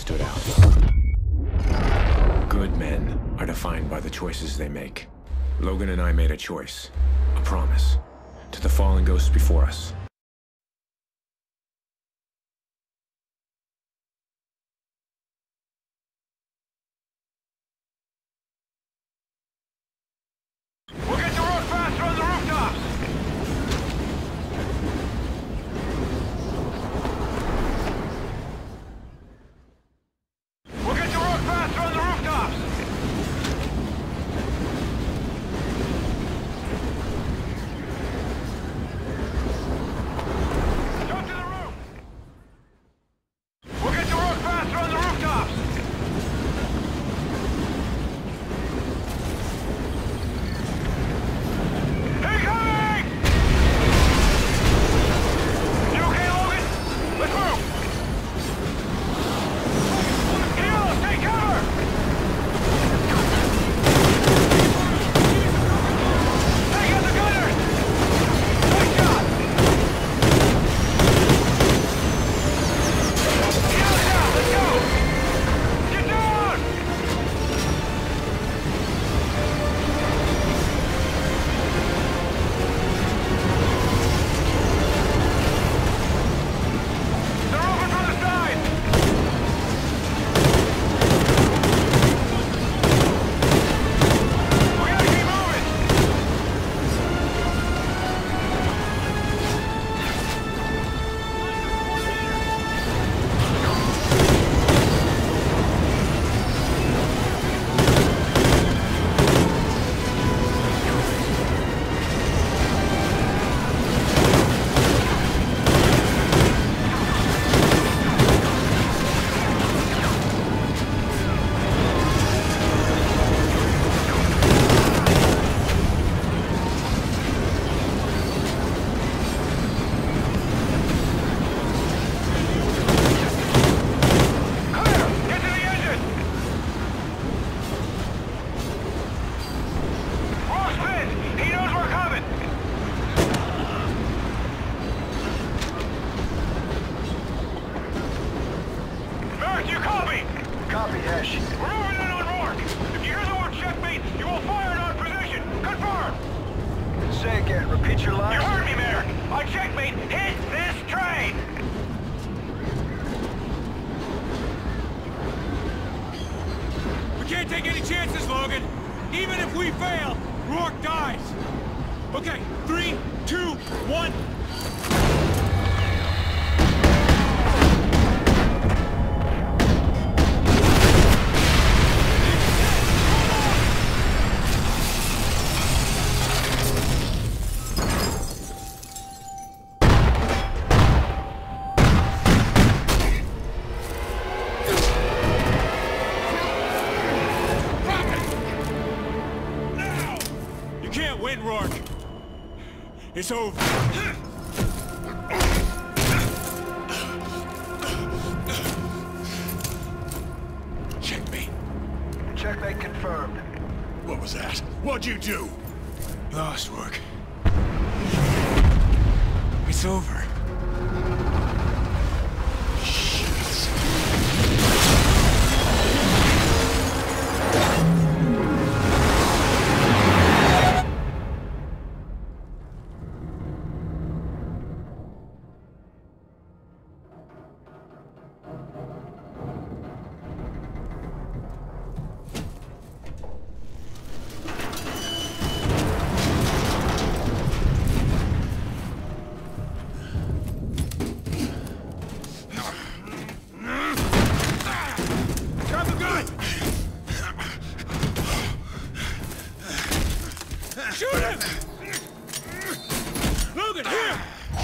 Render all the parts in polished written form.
stood out. Good men are defined by the choices they make. Logan and I made a choice, a promise, to the fallen ghosts before us. We'll get the road faster on the rooftops! We'll get the road faster on the rooftops! Jump to the roof! We'll get the road faster on the rooftops! Incoming! You okay, Logan? Let's move! Heroes, take cover! Take out the gunners! Nice shot! Heroes down, let's go! Get down! They're open from the side! We gotta keep moving! Clear! Get to the engine! Ross pinned! He knows we're coming! Merrick, you copy? Copy, Ash. We're moving in on Rourke! If you hear the word checkmate, you will fire in our position! Confirm! Say again. Repeat your You lines. heard me, Merrick! My checkmate hit this train! We can't take any chances, Logan! Even if we fail, Rourke dies! Okay, 3, 2, 1... You can't win, Rourke! It's over. Checkmate. Checkmate confirmed. What was that? What'd you do? Lost, Rourke. It's over. Drop the gun! Shoot him! Logan, here!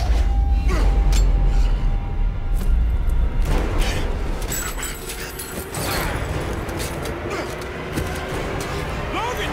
Logan!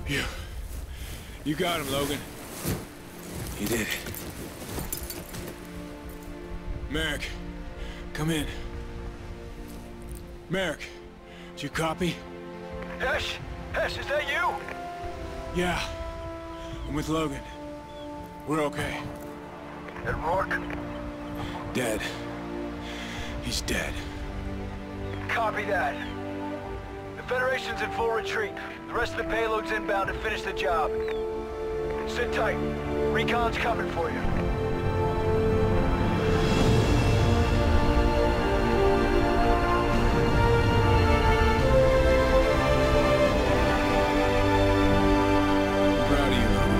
You got him, Logan. He did. Merrick, come in. Merrick, did you copy? Hesh? Hesh, is that you? Yeah. I'm with Logan. We're okay. And Rourke? Dead. He's dead. Copy that. The Federation's in full retreat. The rest of the payload's inbound to finish the job. Sit tight. Recon's coming for you. Proud of you, Logan.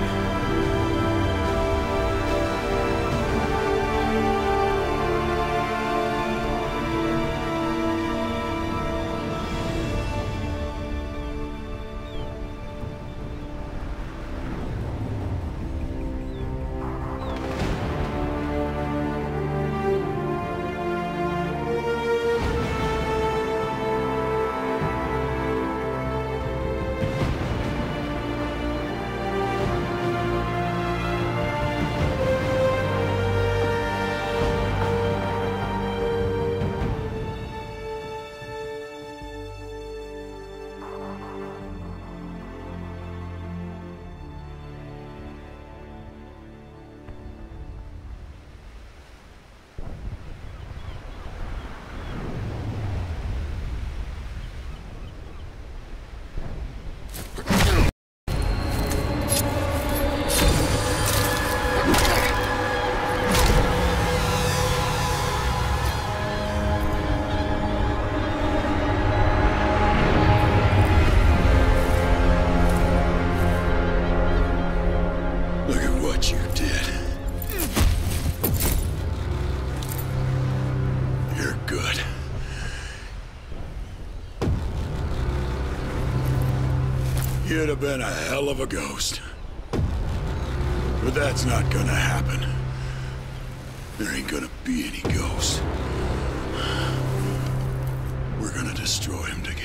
Look at what you did. You're good. You'd have been a hell of a ghost. But that's not gonna happen. There ain't gonna be any ghosts. We're gonna destroy him together.